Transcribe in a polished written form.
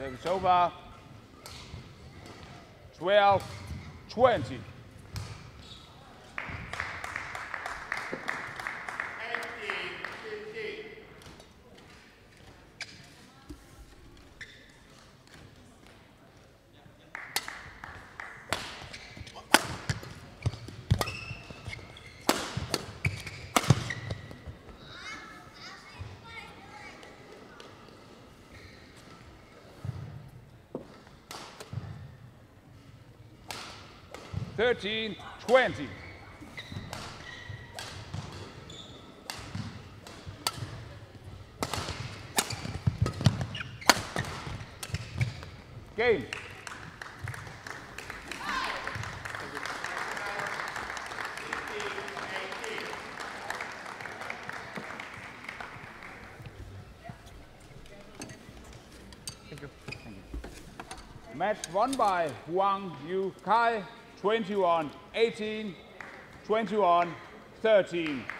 Service over. 12-20. Thirteen, 20. Game. Thank you. Match won by Huang Yu Kai, 21-18, 21-13.